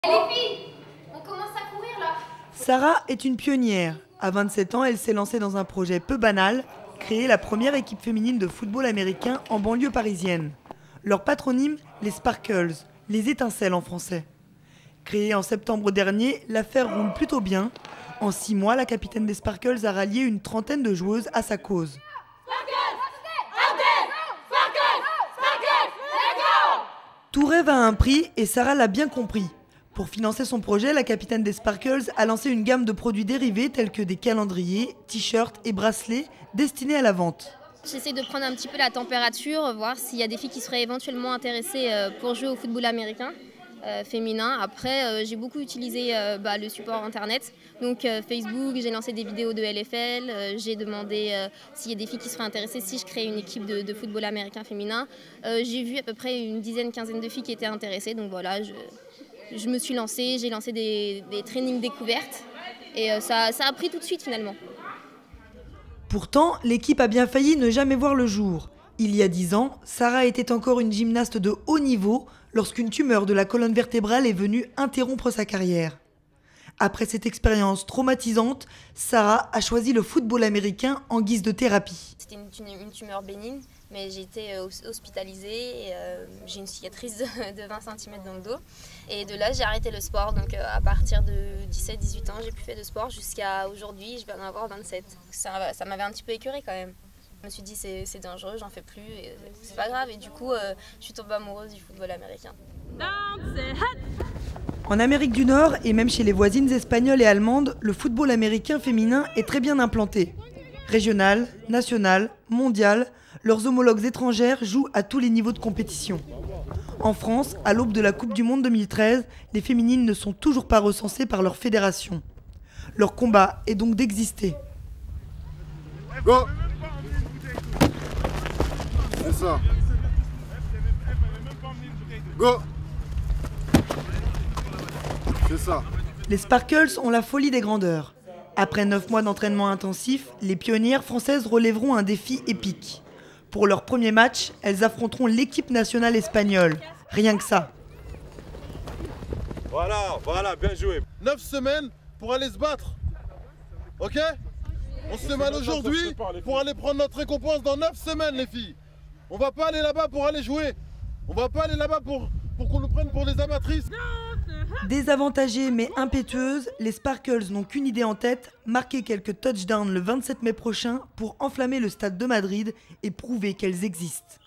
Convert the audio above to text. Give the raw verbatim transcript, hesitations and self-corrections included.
Les filles, on commence à courir là. Sarah est une pionnière. À vingt-sept ans, elle s'est lancée dans un projet peu banal, créer la première équipe féminine de football américain en banlieue parisienne. Leur patronyme, les Sparkles, les étincelles en français. Créée en septembre dernier, l'affaire roule plutôt bien. En six mois, la capitaine des Sparkles a rallié une trentaine de joueuses à sa cause. Tout rêve a un prix et Sarah l'a bien compris. Pour financer son projet, la capitaine des Sparkles a lancé une gamme de produits dérivés tels que des calendriers, t-shirts et bracelets destinés à la vente. J'essaie de prendre un petit peu la température, voir s'il y a des filles qui seraient éventuellement intéressées pour jouer au football américain euh, féminin. Après, euh, j'ai beaucoup utilisé euh, bah, le support internet, donc euh, Facebook, j'ai lancé des vidéos de L F L, euh, j'ai demandé euh, s'il y a des filles qui seraient intéressées si je créais une équipe de, de football américain féminin. Euh, j'ai vu à peu près une dizaine, quinzaine de filles qui étaient intéressées, donc voilà, je, je me suis lancée, j'ai lancé des, des trainings découvertes et euh, ça, ça a pris tout de suite finalement. Pourtant, l'équipe a bien failli ne jamais voir le jour. Il y a dix ans, Sarah était encore une gymnaste de haut niveau lorsqu'une tumeur de la colonne vertébrale est venue interrompre sa carrière. Après cette expérience traumatisante, Sarah a choisi le football américain en guise de thérapie. C'était une, une, une tumeur bénigne, mais j'ai été hospitalisée et euh, j'ai une cicatrice de, de vingt centimètres dans le dos. Et de là, j'ai arrêté le sport. Donc euh, à partir de dix-sept dix-huit ans, j'ai plus fait de sport jusqu'à aujourd'hui, je vais en avoir vingt-sept. Ça, ça m'avait un petit peu écœurée quand même. Je me suis dit c'est, c'est dangereux, j'en fais plus, et c'est pas grave. Et du coup, euh, je suis tombée amoureuse du football américain. En Amérique du Nord et même chez les voisines espagnoles et allemandes, le football américain féminin est très bien implanté. Régional, national, mondial, leurs homologues étrangères jouent à tous les niveaux de compétition. En France, à l'aube de la Coupe du Monde deux mille treize, les féminines ne sont toujours pas recensées par leur fédération. Leur combat est donc d'exister. Go! C'est ça. Go! C'est ça. Les Sparkles ont la folie des grandeurs. Après neuf mois d'entraînement intensif, les pionnières françaises relèveront un défi épique. Pour leur premier match, elles affronteront l'équipe nationale espagnole. Rien que ça. Voilà, voilà, bien joué. Neuf semaines pour aller se battre. Ok? On se fait mal aujourd'hui pour aller prendre notre récompense dans neuf semaines, les filles. On va pas aller là-bas pour aller jouer. On va pas aller là-bas pour, pour qu'on nous prenne pour des amatrices. Désavantagées mais impétueuses, les Sparkles n'ont qu'une idée en tête, marquer quelques touchdowns le vingt-sept mai prochain pour enflammer le stade de Madrid et prouver qu'elles existent.